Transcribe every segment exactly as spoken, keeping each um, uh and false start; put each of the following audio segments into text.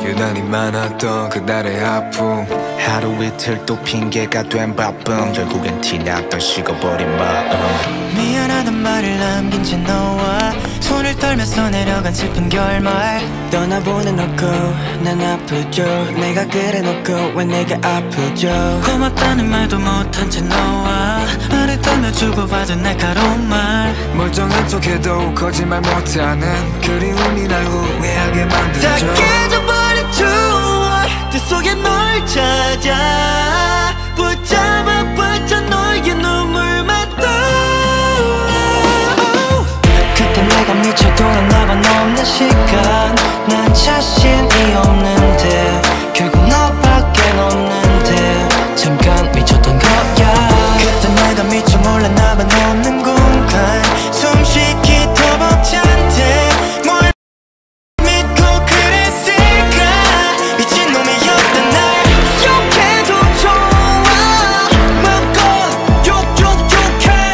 유난히 많았던 그날의 아픔, 하루 이틀 또 핑계가 된 바쁨, 결국엔 티났던 식어버린 마음. 미안하단 말을 남긴 채 너와 손을 떨면서 내려간 슬픈 결말. 떠나보내 놓고 난 아프죠. 내가 그래 놓고 왜 내가 아프죠. 고맙다는 말도 못한 채 너와 말을 떨며 주고받은 날카로운 말. 멀쩡한 척해도 거짓말 못하는 그리움이 날 후회하게 만들죠. 다 깨져버린 추억, 그 속에 널 찾아 붙잡아 붙여 너의 눈물만 떠올라. 그때 내가 미쳐 돌아나봐 넘는 시간. 난 자신이 없는데 결국 너밖엔 없는데 잠깐 미쳤던 거야. 그때 내가 미쳐 몰랐나봐 넘는 공간. 숨쉬기 더 벅찬데 뭘 믿고 그랬을까. 미친놈이었던 날 욕해도 좋아. 마음껏 욕욕욕해.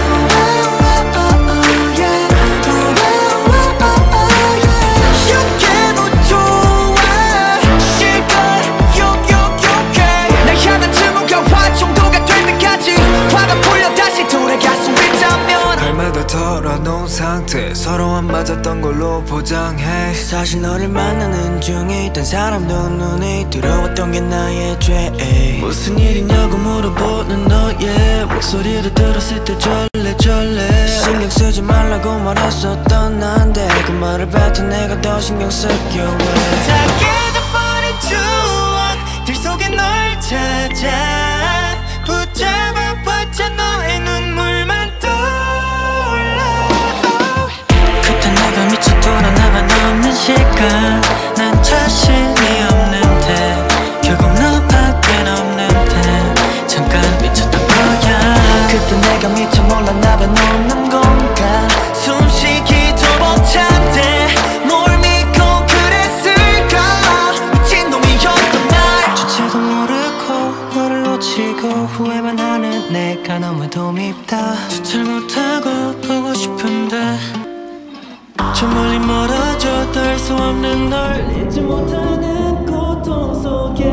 욕해도 좋아. 실컷 욕욕욕해. 날 향한 증오가 화정도가 될 때까지 화가 풀려 다시 돌아갈 수 있다면 발마다 털어놓은 상태, 서로 안 맞았던 걸로 포장해. 사실 너를 만나는 중에 있던 사람도 눈에 들어왔던 게 나의 죄. 무슨 일이냐고 물어보는 너의 목소리를 들었을 때 절레절레. 신경 쓰지 말라고 말했었던 난데 그 말을 뱉은 내가 더 신경 쓰여 왜. 다 깨져버린 추억들 속에 널 찾아 붙잡아 붙여 너의 눈물만 떠올라. 그때 내가 미쳐 돌아나가 넘는 시간. 난 자신이 없는데 결국 너밖엔 없는데 잠깐 미쳤던 거야. 그때 내가 미쳐 몰랐나봐 넘는 공간. 숨쉬기 더 벅찬데 뭘 믿고 그랬을까. 미친놈이었던 날 주체도 모르고 너를 놓치고 후회만 하는 내가 너무도 밉다. 주체를 못하고 보고 싶은데 저 멀리 멀어져 닿을 수 없는 널 잊지 못하는 고통 속에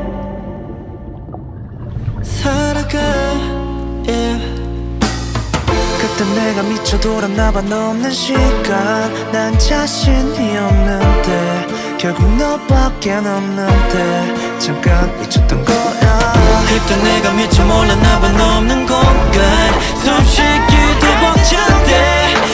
살아가. yeah. 그때 내가 미쳐 돌았나봐 넘는 시간. 난 자신이 없는데 결국 너밖엔 없는데 잠깐 미쳤던 거야. 그때 내가 미쳐 몰랐나봐 넘는 공간. 숨쉬기도 벅찬데